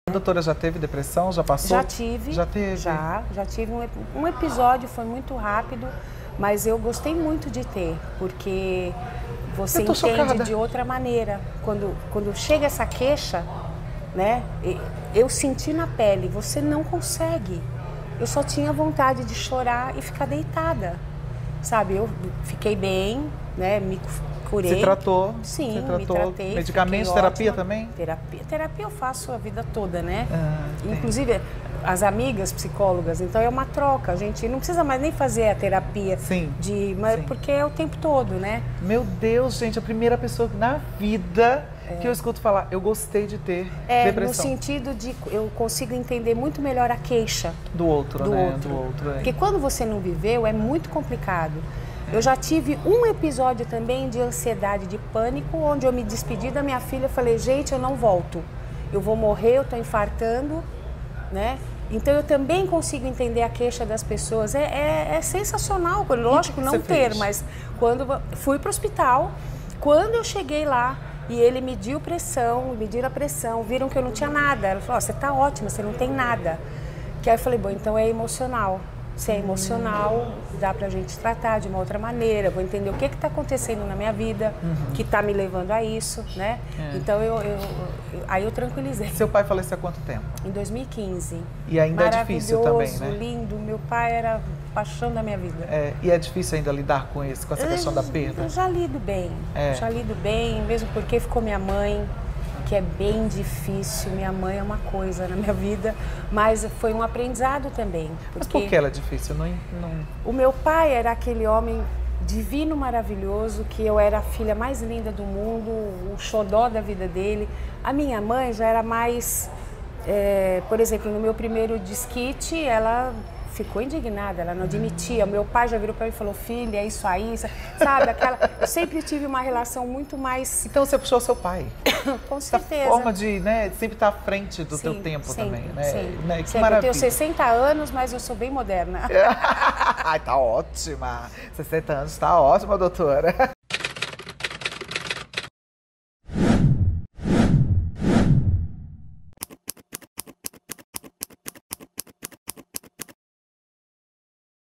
A doutora já teve depressão? Já passou? Já tive. Já teve? Já tive um episódio, foi muito rápido, mas eu gostei muito de ter, porque você entende chocada. de outra maneira. Quando chega essa queixa, né, eu senti na pele, você não consegue. Eu só tinha vontade de chorar e ficar deitada, sabe? Eu fiquei bem, né, me curei. Se tratou? Sim, se tratou. me tratei. Medicamentos, terapia ótima. também? Terapia eu faço a vida toda, né? Ah, inclusive, as amigas psicólogas, então é uma troca. A gente não precisa mais nem fazer a terapia. Sim. Sim. Porque é o tempo todo, né? Meu Deus, gente, a primeira pessoa na vida que eu escuto falar, eu gostei de ter depressão. No sentido de eu consigo entender muito melhor a queixa do outro, do né? outro. Do outro, é. Porque quando você não viveu, é muito complicado. Eu já tive um episódio também de ansiedade, de pânico, onde eu me despedi da minha filha e falei, gente, eu não volto. Eu vou morrer, eu estou infartando, né? Então eu também consigo entender a queixa das pessoas. É sensacional, lógico, não ter, mas quando fui para o hospital, quando eu cheguei lá e ele mediu mediram a pressão, viram que eu não tinha nada. Ela falou, você está ótima, você não tem nada. Que aí eu falei, bom, então é emocional. Se é emocional, dá pra gente tratar de uma outra maneira. Vou entender o que está acontecendo na minha vida, que está me levando a isso, né? Então, aí eu tranquilizei. Seu pai faleceu há quanto tempo? Em 2015. E ainda é difícil também, né? Lindo. Meu pai era a paixão da minha vida. E é difícil ainda lidar com isso, com essa questão da perda? Eu já lido bem. Já lido bem, mesmo porque ficou minha mãe, que é bem difícil. Minha mãe é uma coisa na minha vida, mas foi um aprendizado também. Mas por que ela é difícil? O meu pai era aquele homem divino, maravilhoso, que eu era a filha mais linda do mundo, o xodó da vida dele. A minha mãe já era mais... por exemplo, no meu primeiro desquite, ela ficou indignada, ela não admitia. Meu pai já virou para mim e falou, filha, é isso aí, sabe? Eu sempre tive uma relação muito mais... Então você puxou seu pai. Com certeza. Essa forma de sempre estar à frente do teu tempo também, né? Sim. Né? Que sempre. maravilha. Eu tenho 60 anos, mas eu sou bem moderna. Ai, tá ótima. 60 anos, tá ótima, doutora.